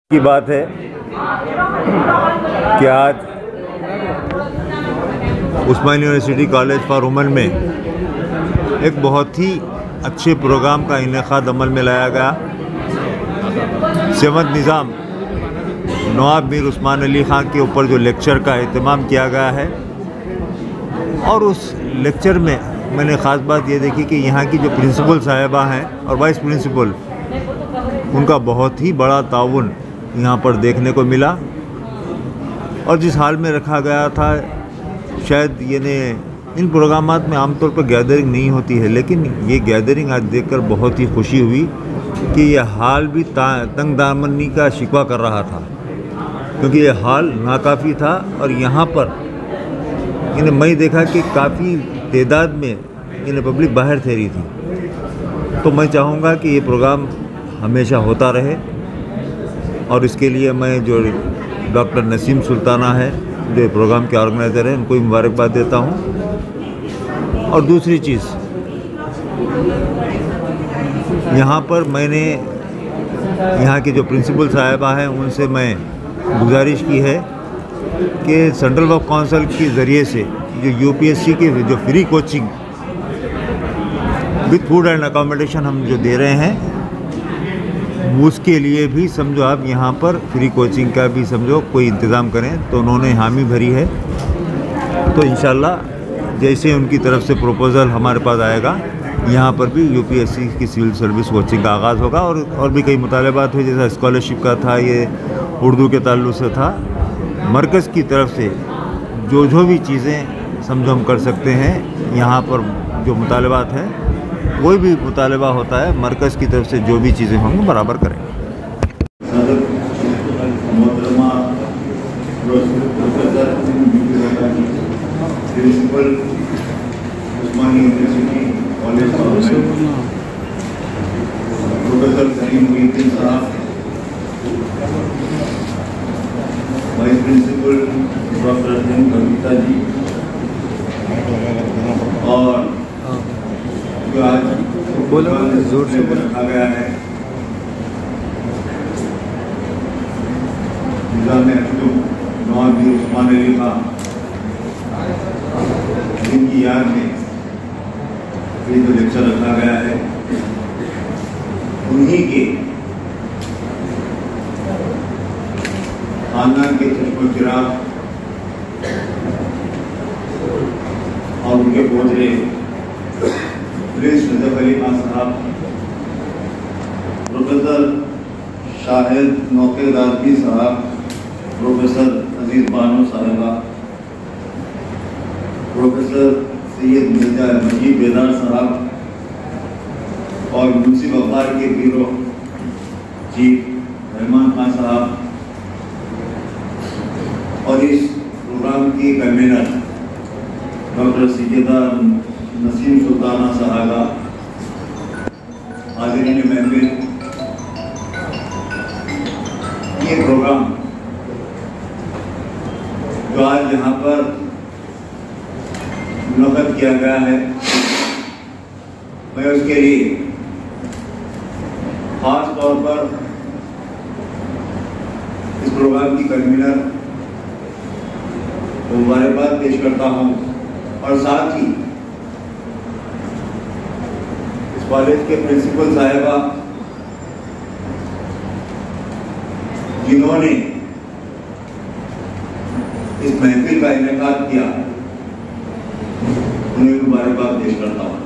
की बात है कि आज Osmania university college for women में एक बहुत ही अच्छे प्रोग्राम का इनेकाद अमल में लाया गया। सेवंत निज़ाम नवाब मीर उस्मान अली ख़ान के ऊपर जो लेक्चर का एहतमाम किया गया है, और उस लेक्चर में मैंने ख़ास बात ये देखी कि यहाँ की जो प्रिंसिपल साहिबा हैं और वाइस प्रिंसिपल, उनका बहुत ही बड़ा ताउन यहाँ पर देखने को मिला। और जिस हाल में रखा गया था, शायद इन प्रोग्रामात में आमतौर पर गैदरिंग नहीं होती है, लेकिन ये गैदरिंग आज देखकर बहुत ही खुशी हुई कि यह हाल भी तंग दामनी का शिकवा कर रहा था, क्योंकि यह हाल नाकाफ़ी था। और यहाँ पर मैं देखा कि काफ़ी तादाद में पब्लिक बाहर ठहरी थी। तो मैं चाहूँगा कि ये प्रोग्राम हमेशा होता रहे, और इसके लिए मैं जो डॉक्टर नसीम सुल्ताना है, जो प्रोग्राम के ऑर्गेनाइज़र हैं, उनको मुबारकबाद देता हूँ। और दूसरी चीज़, यहाँ पर मैंने यहाँ की जो प्रिंसिपल साहिबा हैं उनसे मैं गुजारिश की है कि सेंट्रल वर्क काउंसिल के ज़रिए से जो यूपीएससी के जो free coaching with food and accommodation हम जो दे रहे हैं, उसके लिए भी समझो आप यहाँ पर फ्री कोचिंग का भी समझो कोई इंतज़ाम करें। तो उन्होंने हामी भरी है। तो इंशाल्लाह जैसे उनकी तरफ से प्रपोज़ल हमारे पास आएगा, यहाँ पर भी यूपीएससी की सिविल सर्विस कोचिंग का आगाज़ होगा। और भी कई मुतालबात हुए, जैसा स्कॉलरशिप का था, ये उर्दू के ताल्लुक़ से था। मरकज़ की तरफ से जो भी चीज़ें समझो हम कर सकते हैं, यहाँ पर जो मुतालबात हैं, कोई भी मुतालबा होता है, मरकज़ की तरफ से जो भी चीज़ें होंगी बराबर करेंगे। Principal Osmania university college professor Salim Muhiddin साहब, vice principal doctor Kavita ji, और जो आज जोर से रखा गया है निज़ाम नवाब मीर उस्मान अली ख़ान, जिनकी याद में ये जो लेक्चर रखा गया है, उन्हीं के खानदान के चश्मो चिराग और उनके पोतरे प्रिंस नजफ अली खान साहब, प्रोफेसर शाहिद नौकेदारकी साहब, प्रोफेसर अजीज बानो साहिबा, प्रोफेसर सैयद मिर्जा मजीद बेदार साहब, और मुंशी अखबार के ब्यूरो चीफ रहमान खान साहब, और इस प्रोग्राम की कन्वीनर डॉक्टर सैयदा नसीम सुल्ताना साहबा, हाज़रीन महफिल, ये प्रोग्राम जो आज यहाँ पर मुनक़्क़द किया गया है, मैं उसके लिए ख़ास तौर पर इस प्रोग्राम की कन्वीनर को मुबारकबाद पेश करता हूँ, और साथ ही इस कॉलेज के प्रिंसिपल साहिबा, जिन्होंने इस महफिल का इनेकाद किया, उन्हें मुबारकबाद पेश करता हूँ।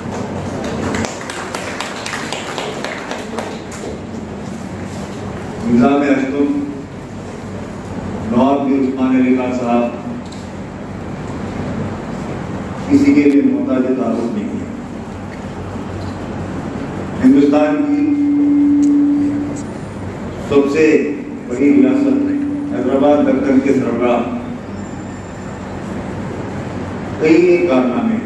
निज़ाम अस्तुम नवाब मीर उस्मान अली ख़ान साहब किसी के लिए मोहताज तारुफ नहीं है। हिंदुस्तान की सबसे बड़ी रियासत हैदराबाद दक्कन के सरबराह, कई कारनामे,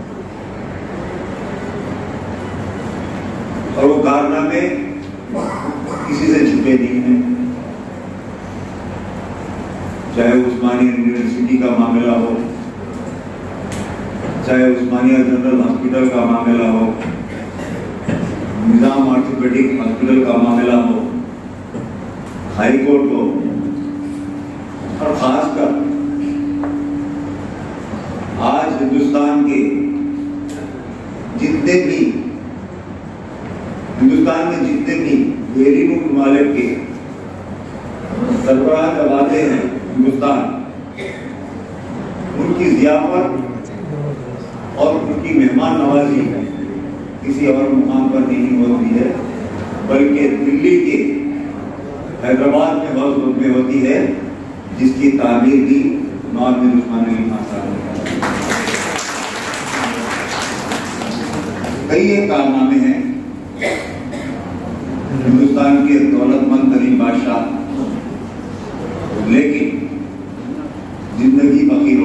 और वो कारनामे किसी से छुपे नहीं हैं। चाहे उस्मानिया यूनिवर्सिटी का मामला हो, चाहे उस्मानिया जनरल हॉस्पिटल का मामला हो, निज़ाम ऑर्थोपेडिक हॉस्पिटल का मामला हो, हाई कोर्ट को और खासकर आज हिंदुस्तान में जितने भी डेयरी मुक्त मालिक के सरबराह दबाते हैं हिंदुस्तान, उनकी जियाफत और उनकी मेहमान नवाजी किसी और मुकाम पर नहीं होती है, बल्कि दिल्ली के हैदराबाद में हाउस बोट में होती है, जिसकी तामीर भी नवाब मीर उस्मान अली खान साहब ने कई एक कारनामे हैं। हिंदुस्तान के दौलतमंद तरीन बादशाह, लेकिन जिंदगी फकीरों।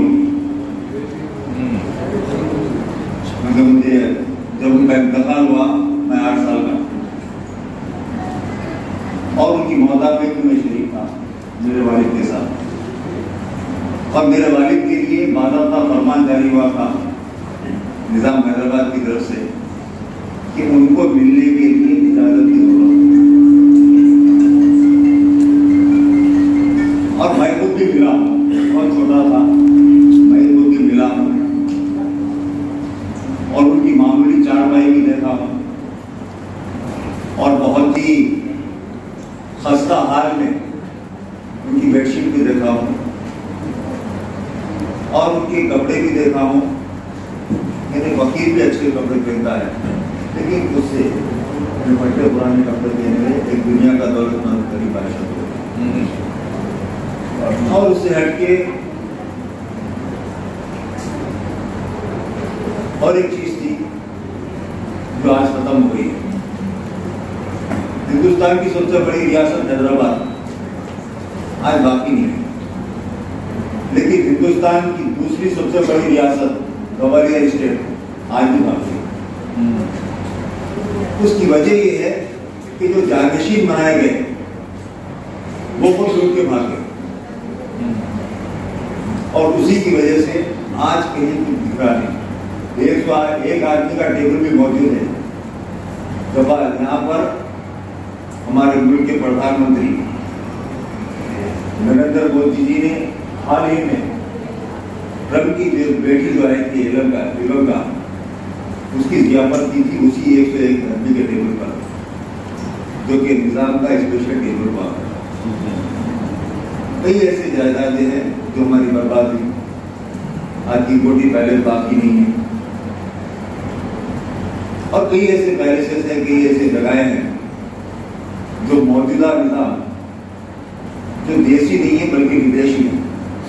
मुझे जब उनका इंतकाल हुआ, मैं 8 साल का और उनकी मौदा में भी मैं शरीक था मेरे वालिद के साथ। और मेरे वालिद के लिए बाज़ाब्ता फरमान जारी हुआ था निज़ाम हैदराबाद की तरफ से कि उनको मिलने के लिए इजाजत की जरूरत। और मैं खुद भी मिला, बहुत छोटा था, मैं खुद भी मिला और उनकी मामूली चारपाई भी देखा और बहुत ही खस्ता हाल में उनकी बेडशीट भी देखा हूँ और उनके कपड़े भी देखा हूँ। मेरे वकील भी अच्छे कपड़े पहनता है, लेकिन उससे बड़े पुराने कपड़े पहने हुए एक दुनिया का दौलतमंद गरीब बादशाह और उससे हटके और एक चीज थी जो आज खत्म हो गई है। हिंदुस्तान की सबसे बड़ी रियासत हैदराबाद आज बाकी नहीं है, लेकिन हिंदुस्तान की दूसरी सबसे बड़ी रियासत ग्वालियर स्टेट आज भी बाकी है। उसकी वजह यह है कि जो जानशीन बनाए गए वो खुद लूट के भाग गए और उसी की वजह से आज कहीं कुछ दिख रहा नहीं। एक आदमी का टेबल भी मौजूद है। जब यहाँ पर हमारे मुल्क के प्रधानमंत्री नरेंद्र मोदी जी ने हाल ही में ट्रंप की जो बेटी जो आई थी इवंका, उसकी जियाफत की थी उसी 101 आदमी के टेबल पर, जो कि निजाम का स्पेशल टेबल पर। कई ऐसे जायदादें हैं जो हमारी बर्बाद हुई, आज की कोटी पैलेस बाकी नहीं है और कई ऐसे पैलेसेस हैं, कई ऐसे जगहें हैं जो मौजूदा निजाम जो देशी नहीं है बल्कि विदेशी है,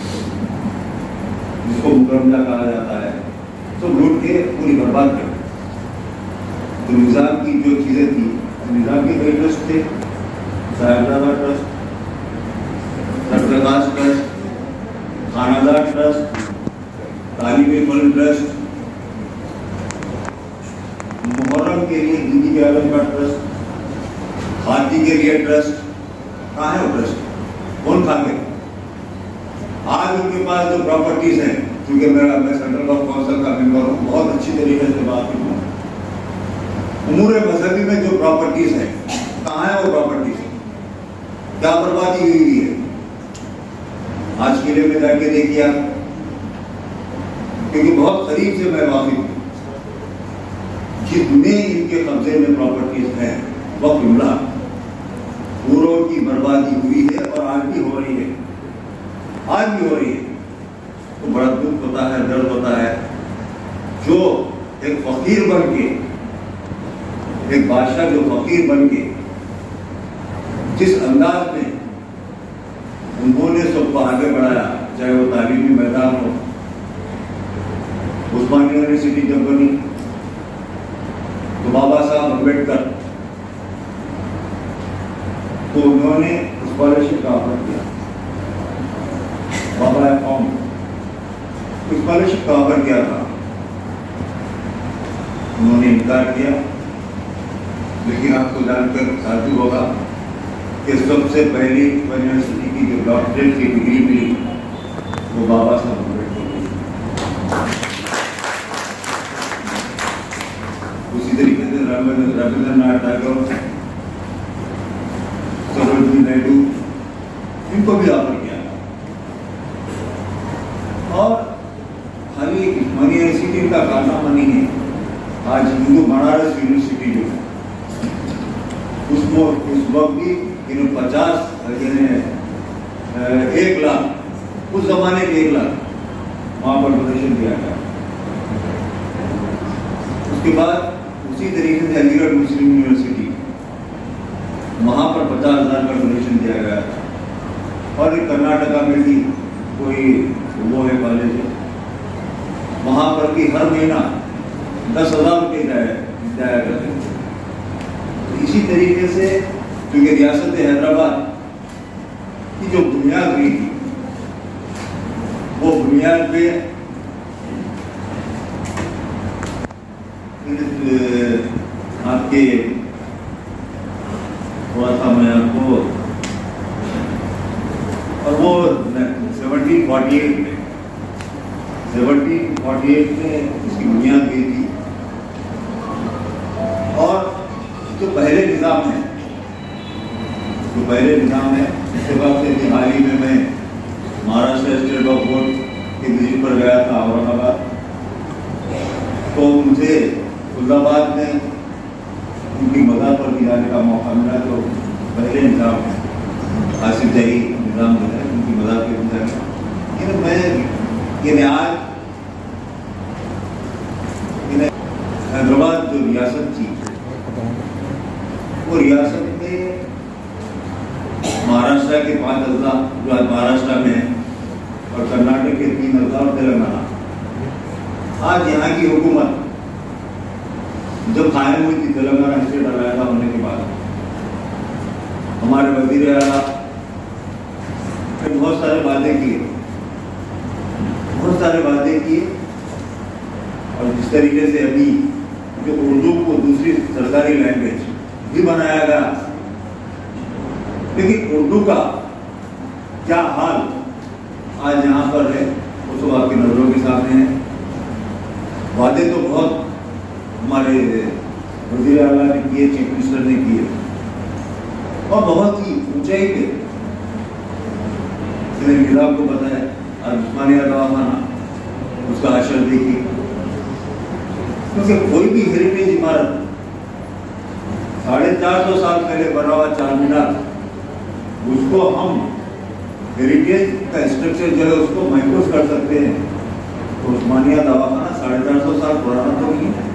जिसको मुकरमजा कहा जाता है, तो लूट के पूरी बर्बाद कर। तो निजाम की जो चीजें थी, निजाम के कई ट्रस्ट थे, Sahibzada trust, Prakash trust, Khanadar trust, तालिब फल ट्रस्ट, मुहर्रम के लिए दीदी के आलम का ट्रस्ट, खादी के लिए ट्रस्ट। कहाँ है वो ट्रस्ट? कौन खा गए? आज उनके पास जो प्रॉपर्टीज हैं, क्योंकि मैं सेंट्रल गवर्नमेंट काउंसिल का मेंबर हूँ, बहुत अच्छी तरीके से बात करूँ। उमूर मजहबी में जो प्रॉपर्टीज है, कहाँ है वो प्रॉपर्टीज? क्या बर्बादी हुई है? आज किले में जाके देखिए आप, क्योंकि बहुत करीब से मैं वाकिफ हूँ। जितने इनके कब्जे में प्रॉपर्टीज हैं, वह जुमला पूरों की बर्बादी हुई है और आज भी हो रही है, आज भी हो रही है। तो बड़ा दुख होता है, दर्द होता है। जो एक फकीर बन के, एक बादशाह जो फकीर बन के जिस अंदाज में उन्होंने सबको आगे बढ़ाया, चाहे वो तालीमी मैदान हो, उस्मानिया यूनिवर्सिटी जब बनी तो बाबा साहब अम्बेडकर, तो उन्होंने स्कॉलरशिप का ऑफर किया, बाबा कौम स्कॉलरशिप का ऑफर किया था, उन्होंने इनकार किया। लेकिन आपको जानकर साथी होगा कि सबसे पहली यूनिवर्सिटी की जो डॉक्टरेट की डिग्री मिली वो बाबा साहब अम्बेडकर को। उसी तरीके से रविंद्रनाथ टैगोर, सरोजिनी नायडू, भी ऑफर किया। और खाली उस्मानिया यूनिवर्सिटी का कारनामा नहीं है, आज हिंदू बनारस यूनिवर्सिटी जो है उसको उस वक्त भी 50 1 लाख, उस जमाने में 1 लाख वहां पर डोनेशन दिया गया। उसके बाद उसी तरीके से अलीगढ़ मुस्लिम यूनिवर्सिटी, वहां पर 50,000 का डोनेशन दिया गया था। और कर्नाटका में भी कोई वो है कॉलेज है, वहां पर भी हर महीना 10,000 रुपये दिया करते थे। इसी तरीके से क्योंकि रियासत हैदराबाद की जो बुनियाद हुई थी, वो बुनियाद पे आपके थोड़ा सा मैं आपको, और वो 1748 में इसकी बुनियाद हुई थी। और जो पहले निज़ाम है, इसके बाद से हाल ही में मैं महाराष्ट्र स्टेट ऑफ बोर्ड की विजिट पर गया था औरंगाबाद, तो मुझे फुल्लाबाद में उनकी मज़ार पर भी जाने का मौका मिला। तो पहले निज़ाम है, आसिफ जाही निज़ाम जो है, उनकी मज़ार पर भी जाने, मैं आज हैदराबाद जो रियासत थी, वो रियासत में महाराष्ट्र के 5 अजला जो आज महाराष्ट्र में है, और कर्नाटक के 3 अजला और तेलंगाना। आज यहाँ की हुकूमत जब कायम हुई थी, तेलंगाना स्टेट अलहदा होने के बाद, हमारे वजीर आला ने बहुत सारे वादे किए, और जिस तरीके से अभी जो उर्दू को दूसरी सरकारी लैंग्वेज भी बनाया गया, लेकिन उर्दू का क्या हाल आज यहाँ पर है वो सब आपकी नजरों के सामने है। वादे तो बहुत हमारे वज़ीर आला ने किए, चीफ मिनिस्टर ने किए, और बहुत ही ऊंचाई पे निज़ाम को बताया। आज उस्मानिया दवाखाना, उसका असर देखिए, क्योंकि कोई भी हेरिटेज इमारत 450 साल पहले बना हुआ चार मीनार, उसको हम हेरिटेज का स्ट्रक्चर जो है उसको महफूज कर सकते हैं। तो उस्मानिया दवाखाना 450 साल पुराना तो नहीं है,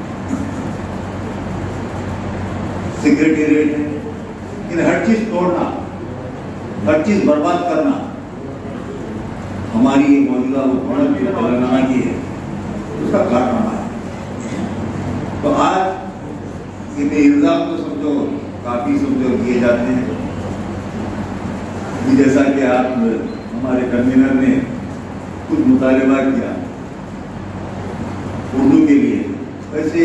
सेक्रेटेरिएट है, लेकिन हर चीज तोड़ना, हर चीज बर्बाद करना हमारी ये मौजूदा हुकूमत जो तेलंगाना की है उसका कारनामा है। तो आज ये इल्जाम तो समझो काफी किए जाते हैं, जैसा कि आप हमारे कन्वीनर ने कुछ मुतालिबा किया उर्दू के लिए। वैसे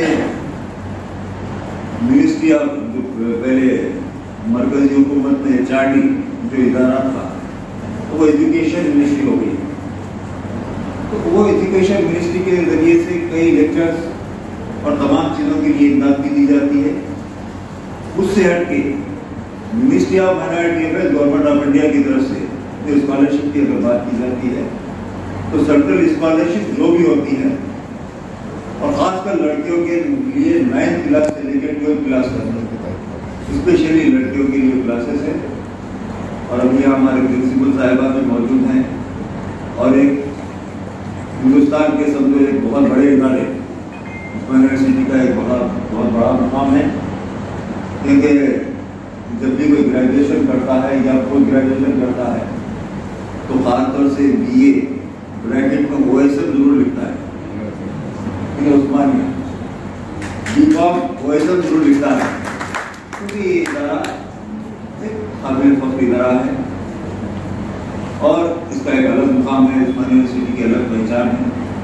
मिनिस्ट्री ऑफ जो पहले मरकजी हुकूमत में HRD जो इदारा था, तो वो एजुकेशन मिनिस्ट्री हो गई। तो वो एजुकेशन मिनिस्ट्री के जरिए से कई लेक्चर्स और तमाम चीज़ों के लिए इमदाद भी दी जाती है। उससे हटके ministry of minority affairs government of India की तरफ से जो स्कॉलरशिप की अगर बात की जाती है, तो सेंट्रल स्कॉलरशिप जो भी होती है, और खासकर लड़कियों के लिए 9th क्लास से लेकर 12th क्लास तक स्पेशली लड़कियों के लिए क्लासेस है। और अभी हमारे प्रिंसिपल साहिबा भी मौजूद हैं, और एक हिंदुस्तान के समझो एक बहुत बड़े इदारे यूनिवर्सिटी का एक बहुत बड़ा मुकाम है, क्योंकि जब भी कोई ग्रेजुएशन करता है या पोस्ट ग्रेजुएशन करता है तो खासतौर से BA ब्रैकेट में OSM जरूर लिखता है, उस्मानिया B.Com OSM जरूर लिखता है, क्योंकि ये इदारा काबिल फख्र इदारा है और इसका एक अलग मुकाम है, उस्मानिया यूनिवर्सिटी की अलग पहचान है।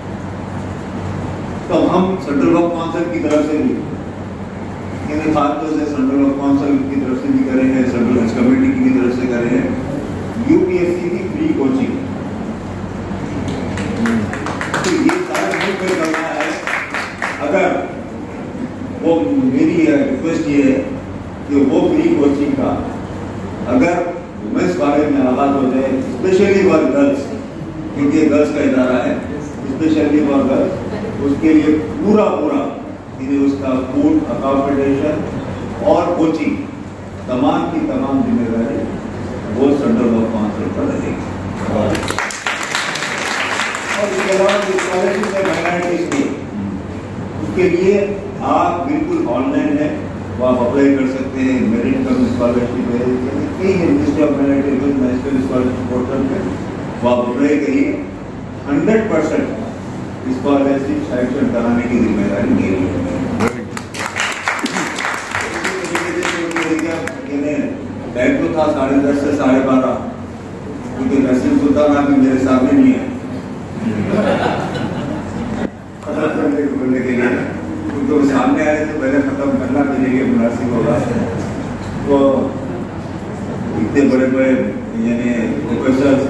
तो हम सेंट्रल वक्फ काउंसिल की तरफ से भी, खासतौर से सेंट्रल वक्फ काउंसिल की तरफ से भी करे हैं, सेंट्रल हज कमेटी की तरफ से करे हैं, UPSC की फ्री कोचिंग। तो ये सारा नहीं कोई करना है। अगर वो मेरी रिक्वेस्ट ये है कि वो फ्री कोचिंग का अगर वुमेंस कॉलेज में आगाज हो जाए स्पेशली फॉर गर्ल्स, क्योंकि ये गर्ल्स का इदारा है, स्पेशली फॉर गर्ल्स, उसके लिए पूरा उसका फूड, अकोमोडेशन और कोचिंग तमाम की तमाम जिम्मेदारी वो सेंट्रल गवर्नमेंट पर रहेगी। और इसके अलावा स्कॉलरशिप है माइनॉरिटीज की, उसके लिए आप बिल्कुल ऑनलाइन है, वो आप अप्लाई कर सकते हैं। मेरिट कम स्कॉलरशिप है, कई ministry of minorities national scholarship portal पे वो आप अप्लाई करिए। 100% स्कॉलरशिप सैंक्शन कराने की जिम्मेदारी मेरी है। बैग तो था 10:30 से 12:30, क्योंकि नसीम सुल्तान अभी मेरे सामने नहीं है खत्म करने के लिए, क्योंकि वो सामने आए तो पहले खत्म करना मेरे लिए मुनासिब होगा। तो इतने बड़े यानी प्रोफेसर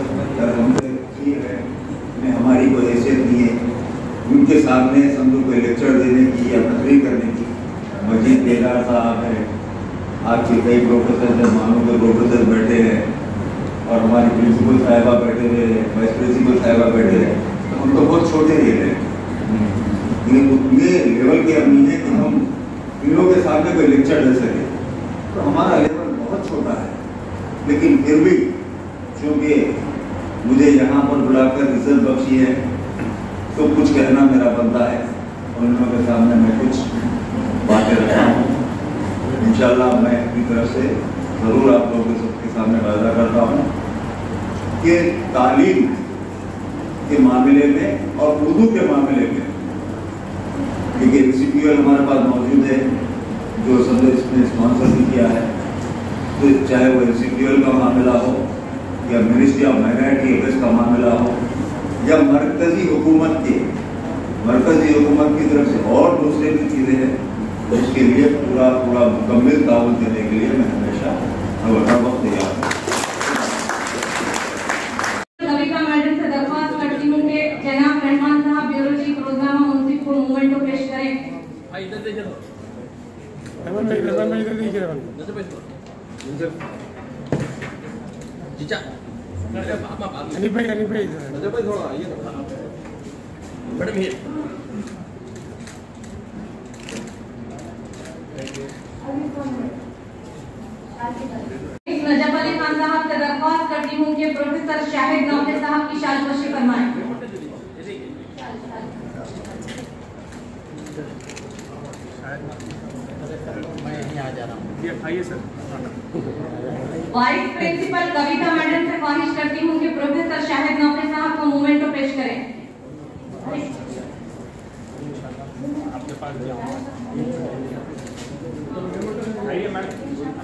हमने हमारी कोई हैसियत नहीं है उनके सामने समझो कोई लेक्चर देने की या तकरीर करने की। मजीद बेदार साहब है, आपके कई प्रोफेसर हैं, मानो के प्रोफेसर बैठे हैं, और हमारी प्रिंसिपल साहिबा बैठे हुए हैं, वाइस प्रिंसिपल साहिबा बैठे हैं। तो हम तो बहुत छोटे ही हैं, ये लेवल के हम नहीं है कि हम इन लोगों के सामने कोई लेक्चर दे सके। तो हमारा लेवल बहुत छोटा है, लेकिन फिर भी चूँकि मुझे यहाँ पर बुलाकर इज्जत बख्शी है तो कुछ कहना मेरा बनता है, और उन लोगों के सामने मैं कुछ बातें रखता हूँ। इंशाल्लाह मैं अपनी तरफ से ज़रूर आप लोगों के सबके सामने वादा करता हूँ कि तालीम के मामले में और उर्दू के मामले में, क्योंकि NCPL हमारे पास मौजूद है जो समझो इसने स्पॉन्सर भी किया है, तो चाहे वो NCPL का मामला हो या मिनिस्ट्री ऑफ माइनॉरिटी अफेयर्स का मामला हो या मरकजी हुकूमत की तरफ से और दूसरे भी चीज़ें हैं, उसके लिए पूरा मुकम्मल ताउन देने के लिए मैं हमेशा हर वक्त तैयार हूँ। कविता मैडम से दरख्वास्त करती हूँ कि जनाब रहमान साहब ब्यूरो चीफ रोजनामा मुंसिफ को मूवमेंट को पेश करें। मैडम ये नजफ अली खान साहब से दरख्वास्त करती हूँ कि प्रोफेसर शाहिद नौके साहब की शालपोशी फरमाएं। मैं यहीं आ जा रहा हूँ। वाइस प्रिंसिपल कविता मैडम से ख्वाहिश करती हूँ कि प्रोफेसर शाहिद नौके साहब को मूवमेंट को पेश करें। आपके पास आइए madam,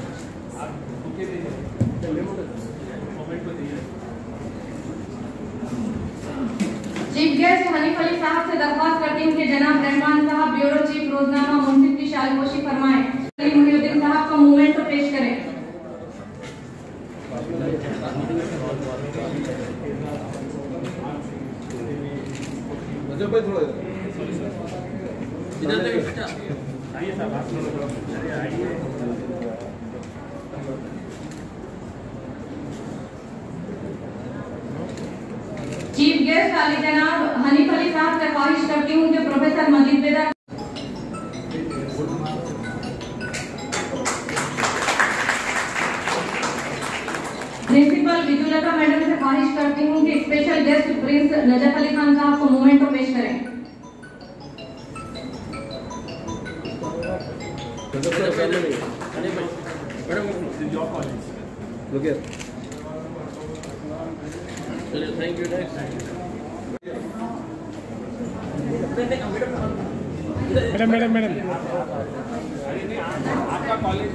chief guest Hanif Ali साहब से दरख्वास्त करती हूँ कि जनाब रहमान साहब ब्यूरो चीफ रोजनामा मुंसिफ की शालपोशी फरमाएं। मुहिउद्दीन साहब को मूवमेंट को पेश करें। इधर देखो बेटा, आइए साहब, आप लोग आइए। चीफ गेस्ट अली जनाब हनीफ अली साहब से ख्वाहिश करती हूँ कि प्रोफेसर मजीद बेदा प्रिंसिपल विजुलता मैडम से ख्वाहिश करती हूँ कि special guest prince Najaf Ali Khan साहब को मूवमेंट को पेश करें। Thank you. मैडम आपका कॉलेज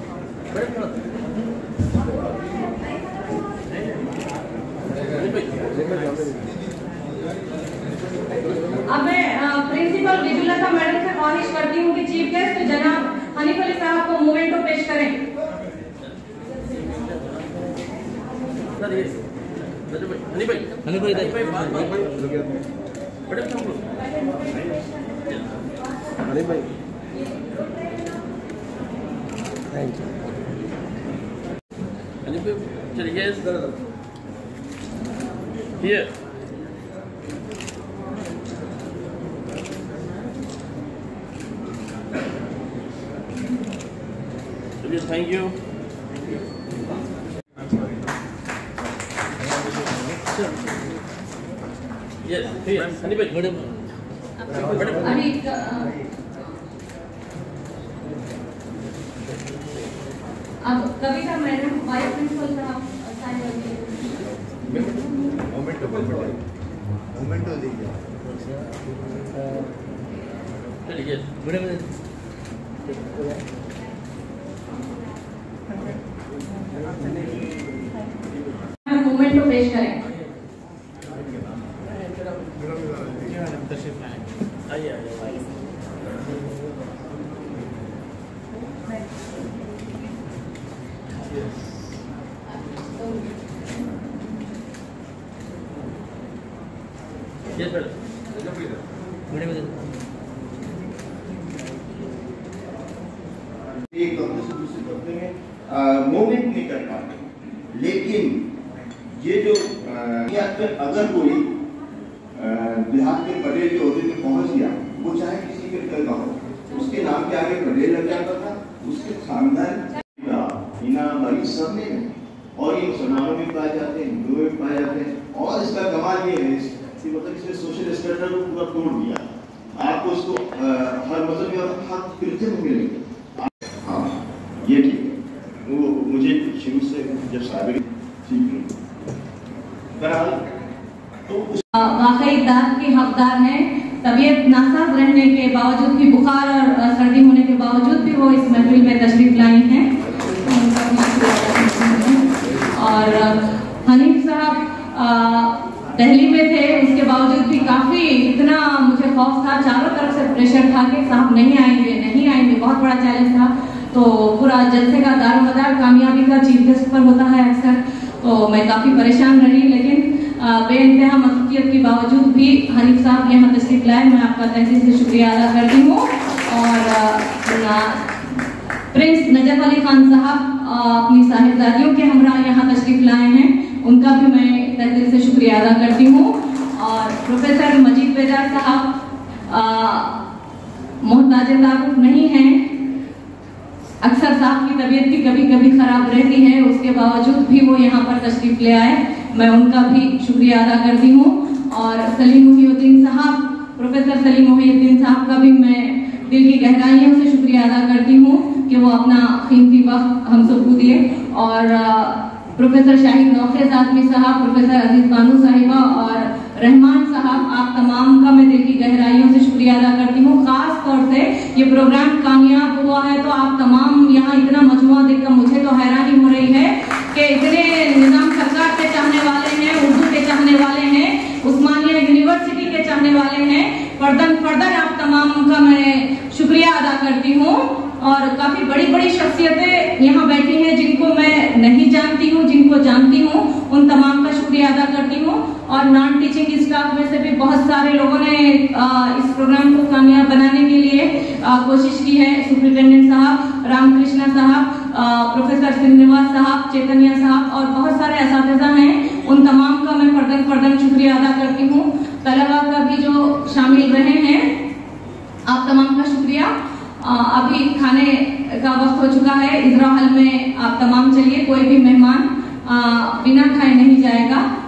अब मैं प्रिंसिपल विजुलता मैडम से ख्वाहिश करती हूँ कि चीफ गेस्ट जनाब हनीफ अली साहब को मूवमेंट को पेश करें। Thank you. चलिए Here. Thank you. Yes, here. Anybody, madam. अभी अब कविता मैडम वाइस प्रिंसिपल साहब साइन मोमेंटो दीजिए। चलिए, मैडम। मोमेंटो पेश करें। आइए आइए। Yes, madam. एक कपड़े से दूसरे कपड़े में मूवमेंट नहीं कर पाते, लेकिन ये जो अगर कोई बिहार के पटेल के ओहदे पे पहुंच गया, वो चाहे किसी के घर का हो, उसके नाम के आगे पटेल लग जाता था, उसके खानदान इना मरीज सब में, और ये मुसलमानों में पाए जाते हैं, हिंदुओं में पाए जाते हैं। और इसका कमाल ये है कि मतलब इसने सोशल स्टैंडर्ड को पूरा तोड़ दिया। आपको इसको हर मजहब में और हर फिरके में मिलेंगे। हाँ, ये ठीक है। वो मुझे शुरू से जब साबिर ठीक है, बहरहाल तो वाकई दाद के हकदार हैं। तबीयत नासाज रहने के बावजूद भी, बुखार और सर्दी होने के बावजूद भी वो इस महफिल में तशरीफ लाई हैं। और हनीफ साहब दिल्ली में थे, उसके बावजूद भी काफी इतना मुझे खौफ था, चारों तरफ से प्रेशर था कि साहब नहीं आएंगे, बहुत बड़ा चैलेंज था। तो पूरा जलसे का दारोमदार कामयाबी का चीफ गेस्ट पर होता है अक्सर, तो मैं काफी परेशान रही, लेकिन बेइंतहा मसरूफियत के बावजूद भी हनीफ साहब यहाँ तशरीफ लाए। मैं आपका तहे से शुक्रिया अदा करती हूँ। और प्रिंस नजफ अली खान साहब अपनी साहिबजादियों के हमरा यहाँ तशरीफ लाए हैं, उनका भी मैं तहे दिल से शुक्रिया अदा करती हूँ। और प्रोफेसर मजीद बेजार साहब मोहताज तारुफ नहीं हैं, अक्सर साहब की तबीयत भी कभी कभी खराब रहती है, उसके बावजूद भी वो यहाँ पर तशरीफ ले आए, मैं उनका भी शुक्रिया अदा करती हूँ। और सलीम मोहिउद्दीन साहब, प्रोफेसर सलीम मोहिउद्दीन साहब का भी मैं दिल की गहराइयों से शुक्रिया अदा करती हूँ कि वो अपना कीमती वक्त हम सबको दिए। और प्रोफेसर शाहिद नौखेज आदमी साहब, प्रोफेसर अजीज बानू साहिबा और रहमान साहब, आप तमाम का मैं दिल की गहराइयों से शुक्रिया अदा करती हूँ। खास तौर से ये प्रोग्राम कामयाब हुआ है तो आप तमाम यहाँ इतना मजमुआ देखकर मुझे तो हैरानी हो रही है कि इतने निजाम सरकार के चाहने वाले हैं, उर्दू के चाहने वाले हैं, उस्मानिया यूनिवर्सिटी के चाहने वाले हैं, फर्दन आप तमाम का मैं शुक्रिया अदा करती हूँ। और काफी बड़ी बड़ी शख्सियतें यहाँ बैठी हैं जिनको मैं नहीं जानती हूँ, जिनको जानती हूँ, उन तमाम का शुक्रिया अदा करती हूँ। और नॉन टीचिंग स्टाफ में से भी बहुत सारे लोगों ने इस प्रोग्राम को कामयाब बनाने के लिए कोशिश की है। सुप्रिंटेंडेंट साहब, रामकृष्णा साहब, प्रोफेसर श्रीनिवास साहब, चैतन्य साहब और बहुत सारे असातिज़ा हैं, उन तमाम का मैं फर्दन शुक्रिया अदा करती हूँ। तलबा का भी जो शामिल रहे हैं, आप तमाम का शुक्रिया। अभी खाने का वक्त हो चुका है, इजरा हॉल में आप तमाम चलिए, कोई भी मेहमान बिना खाए नहीं जाएगा।